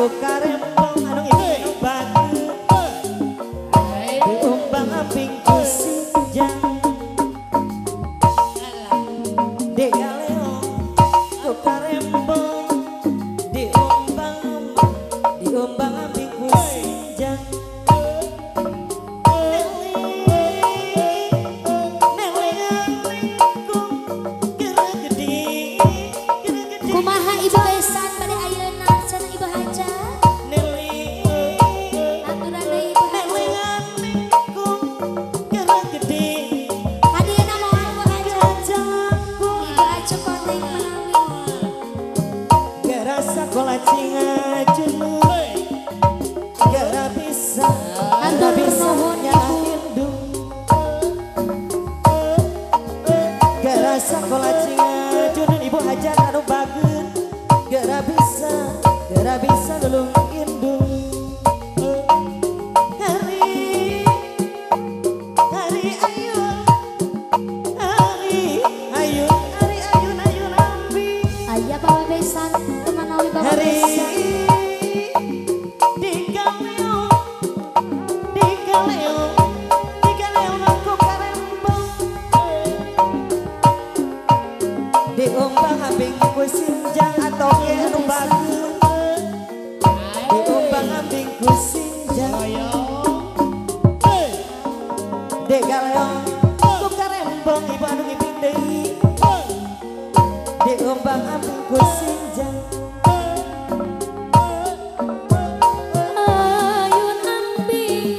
ku karembong anu ibu bagus diumbang aping ku sinjang di galeo ku karembong diumbang aping ku sinjang kumaha ibu besan pada ayeuna cenah ibu haja aturan deui ibu hadirna moal ibu haja ibu haja konting menawi gara sakola cingajun gara bisa nyahindung gara sakola cingajun ibu hajar anu bagus gara bisa lulung indung hari ayun ambi aya bawa besan temanawi bawa hari besan di galeo aku karembong diumbang ambing ku sinjang atau ke anu bagus diumbang ambing ku sinjang di galeo ku karembong ibu anu ngiping deui diumbang ambing ku sinjang ayun ambi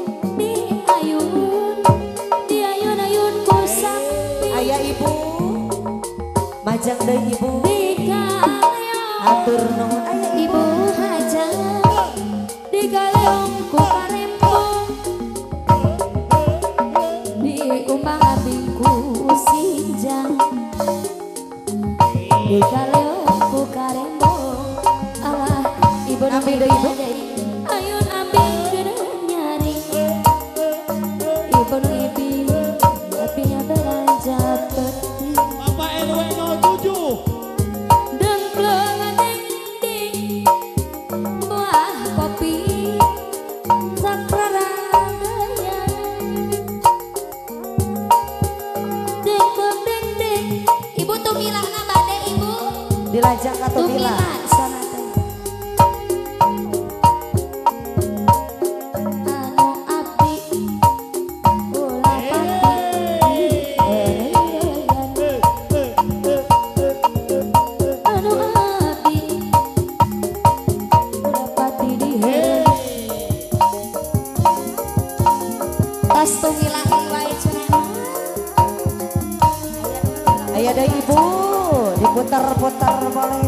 di ayun ku sampi aya ibu majang deui ibu di galeo atur nuhun aya ibu haja di galeong ku karembong diumbang abing ku sinjang di galeong ku karembong alah ibu Ambi deui, ibu. ayun abing geus nyari ibu nu ibing apinya belanja peti Bapak RW 07 dengklengan ding buah kopi sakraragaya ding ibu tumilahna bade ibu dilajak atau bila tumilah sana teh anu abdi ulah pati anu abdi ulah pati diheun tas tumilahi wae cenah aya deui ibu diputar-putar boleh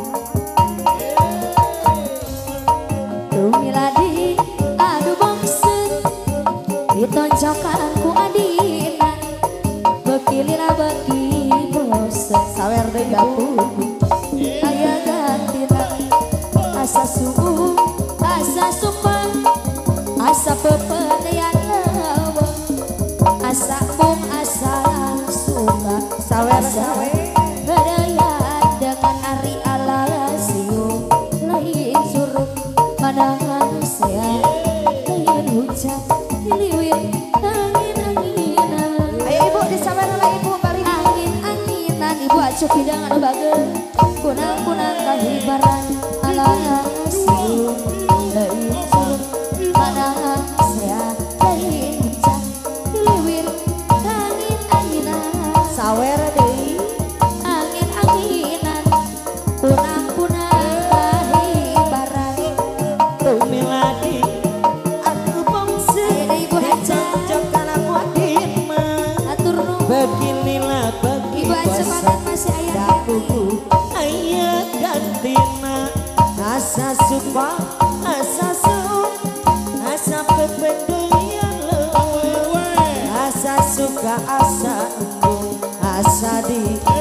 Tumiladi adu bongsen ditonjokan ku adina bekilina beki bosen sawer deui dapur aya gantina asa subuh asa sumpah asa pepedean lewe asa bung asa suka sawer Berdaya dengan ari alasiu lain suruh pandangan saya lain hujan diliwin angin-anginan aya ibu disawer lah ibu balik angin-anginan ibu acuk hidang anu bageun kunang-kunang kahibaran alasiu lain suruh pandangan saya lain hujan diliwin angin-anginan sawer deui angin-anginan kunang-kunang kahibaran tumiladi aku bongse Ayeuna ibu haja jokan aku adima atur nuhun beginilah bagi ibu haja basa padat masih aya dapuku aya gantina asa suka asa pepedean lewe asa suka asa embung asa di